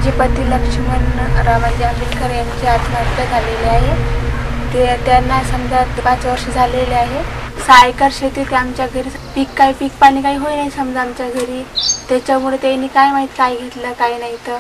माझे पती लक्ष्मण रामाजी आंबेडकर यांची आत्महत्या झालेली आहे। त्यांना समजा 5 वर्ष झालेले आहे। 6 एकर शेती ते आमच्या घरी पीक पाणी काही होई नाही समजा आमच्या घरी। त्याच्यामुळे त्यांनी काय माहित काय घेतलं काय नाही तर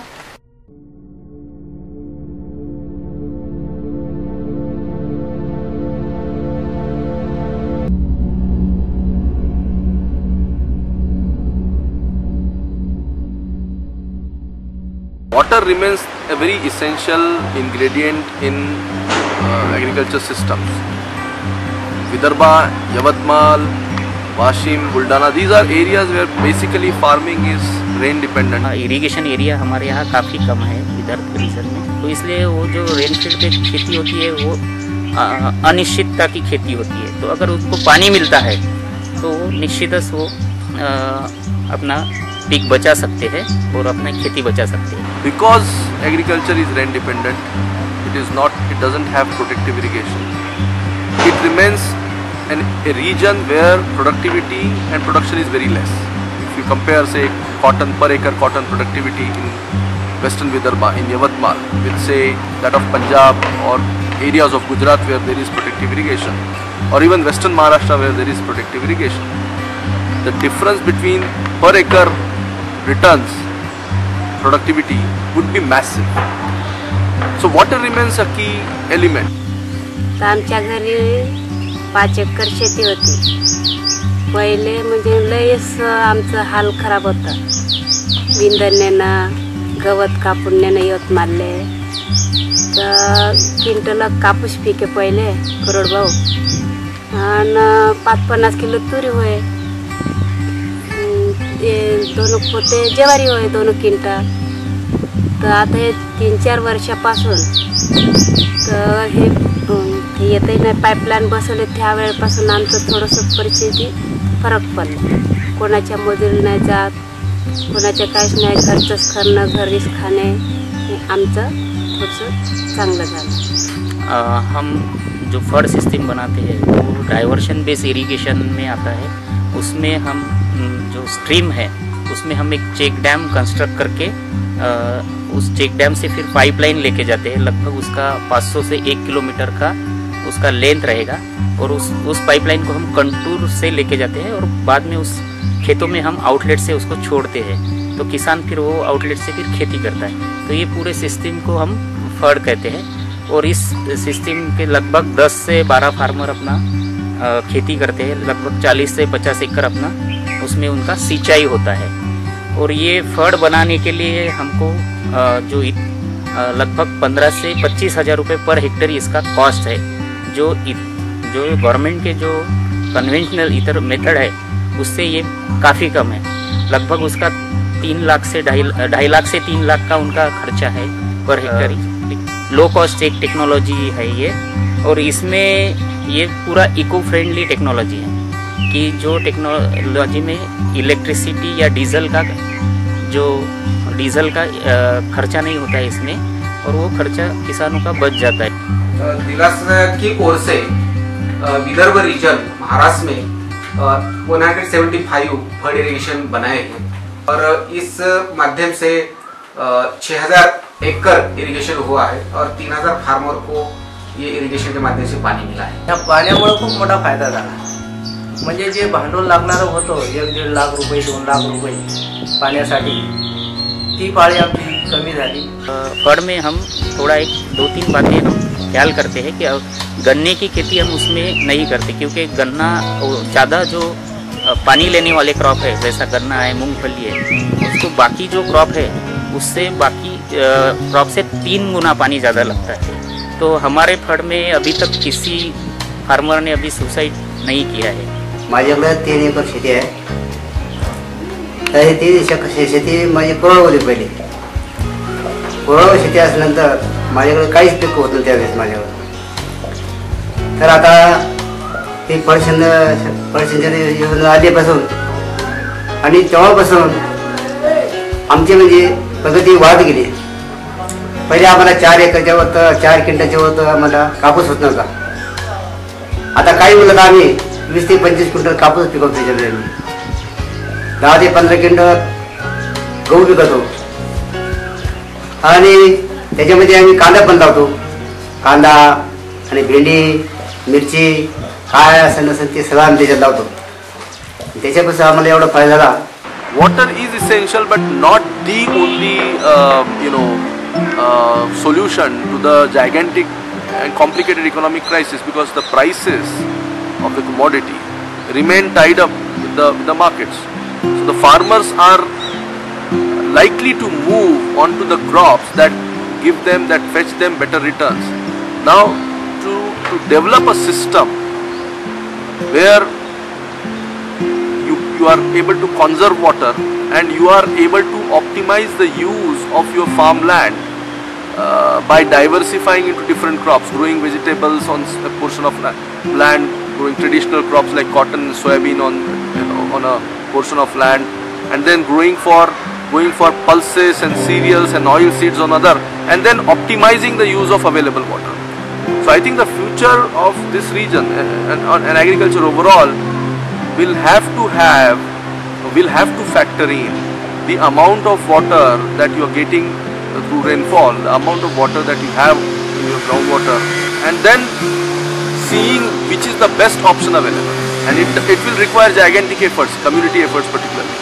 Water remains a very essential ingredient in agriculture systems. Vidarbha, Yavatmal, Washim, Buldana, these are areas where basically farming is rain dependent. Irrigation area हमारे यहाँ काफ़ी कम है विदर्भ रीजन में, तो इसलिए वो जो रेनफील्ड पे खेती होती है वो अनिश्चितता की खेती होती है। तो अगर उसको पानी मिलता है तो निश्चितच वो अपना पीक बचा सकते हैं और अपना खेती बचा सकते हैं। Because agriculture is rain dependent, it doesn't have protective irrigation. It remains a region where productivity and production is very less. If you compare say cotton per acre cotton productivity in western Vidarbha, in Yavatmal, with say that of Punjab or areas of Gujarat where there is protective irrigation, or even western Maharashtra where there is protective irrigation, the difference between per acre returns productivity would be massive. So water remains a key element. आमच्या घरी 5 acre शेती होती। पहिले म्हणजे लयच आमचा हाल खराब होता। विंदण्यानं गवत कापून नेणं यवतमाळले तर क्विंटल कापूस पिके पहिले करोड भाऊ आणि 50 किलो तुरी होय, 2 पोते ज्वारी होय 2 क्विंटल। तर आता हे 3-4 वर्षापासून तर हे येते नाही पाईपलाईन बसवले त्यावेळेपासून आमचं थोडंसं परिस्थिती फरक पडला। कोणाच्या मजुरी नाही जात, कोणाच्या काहीच नाही, घरचंच करणं घरीच खाणे हे आमचं थोडंसं चांगलं झालं। हम जो फड सिस्टम बनाते हैं वो डाइवर्शन बेस इरिगेशन में आता है। उसमें हम जो स्ट्रीम है उसमें हम एक चेक डैम कंस्ट्रक्ट करके उस चेक डैम से फिर पाइपलाइन लेके जाते हैं। लगभग उसका 500 से 1 किलोमीटर का उसका लेंथ रहेगा और उस पाइपलाइन को हम कंटूर से लेके जाते हैं और बाद में उस खेतों में हम आउटलेट से उसको छोड़ते हैं। तो किसान फिर वो आउटलेट से फिर खेती करता है। तो ये पूरे सिस्टम को हम फड कहते हैं और इस सिस्टम के लगभग 10 से 12 फार्मर अपना खेती करते हैं। लगभग 40 से 50 एकड़ अपना उसमें उनका सिंचाई होता है। और ये फड बनाने के लिए हमको जो लगभग 15 से 25 हज़ार रुपये पर हेक्टेयर इसका कॉस्ट है। जो गवर्नमेंट के जो कन्वेंशनल इतर मेथड है उससे ये काफ़ी कम है। लगभग उसका 3 लाख से 2.5 लाख से 3 लाख का उनका खर्चा है पर हेक्टेयर। लो कॉस्ट एक टेक्नोलॉजी है ये, और इसमें ये पूरा इको फ्रेंडली टेक्नोलॉजी है कि जो टेक्नोलॉजी में इलेक्ट्रिसिटी या डीजल का खर्चा नहीं होता है इसमें, और वो खर्चा किसानों का बच जाता है। दिलासा की ओर से विदर्भ रीजन महाराष्ट्र में 175 फड इरिगेशन बनाए हैं और इस माध्यम से 6000 एकड़ इरिगेशन हुआ है और 3000 फार्मर को ये इरिगेशन के माध्यम से पाणी मिला है। या पाण्यामुळे खूप मोठा फायदा झाला। म्हणजे जे भांडवल लागणार होतं 1-1.5 लाख रुपये 2 लाख रुपये पाण्यासाठी, ती पाळी आमची कमी झाली। फड में हम थोड़ा 2-3 बातें हम ख्याल करते हैं कि गन्ने की खेती हम उसमें नहीं करते, क्योंकि गन्ना ज़्यादा जो पानी लेने वाले क्रॉप है जैसा गन्ना है, मूंगफली है, उसको बाकी जो क्रॉप है उससे बाकी क्रॉप से 3 गुना पानी ज़्यादा लगता है। तो हमारे फड में अभी तक किसी फार्मर ने अभी सुसाइड नहीं किया है। माझ्याकडे 3 एकर शेती आहे। तर ती शेती माझी कोरडवाहू होती पहिली। कोरडवाहू शेती असल्यानंतर माझ्याकडे काहीच पीक होत नव्हतं त्यावेळेस माझ्याकडे। तर आता ती फळसिंचन योजना आधीपासून आणि तेव्हापासून आमची म्हणजे प्रगती वाढत गेली। पहिले आम्हाला 4 एकरच्या होतं, 4 क्विंटलच्या होतं आम्हाला कापूस होत नव्हता। आता काही म्हणलं तर आम्ही 20 ते 25 क्विंटल कापूस पिकवतो, त्याच्यामध्ये 10 ते 15 क्विंटल गहू पिकवतो आणि त्याच्यामध्ये आम्ही कांदा पण लावतो. कांदा आणि भेंडी, मिरची, काय असं नसेल ते सगळं आम्ही त्याच्यात लावतो. त्याच्यापासून आम्हाला एवढा फायदा झाला. Water is essential, but not the only solution to the gigantic and complicated economic crisis, because the prices of the commodity remain tied up with the markets. So the farmers are likely to move on to the crops that give them, that fetch them better returns. Now, to develop a system where you are able to conserve water and you are able to optimize the use of your farmland by diversifying into different crops, growing vegetables on a portion of land, growing traditional crops like cotton and soybean on a portion of land, and then going for pulses and cereals and oil seeds on other, and then optimizing the use of available water. So I think the future of this region and agriculture overall will have to factor in the amount of water that you are getting through rainfall, the amount of water that you have in your groundwater, and then seeing which is the best option available. And it will require gigantic efforts, community efforts particularly.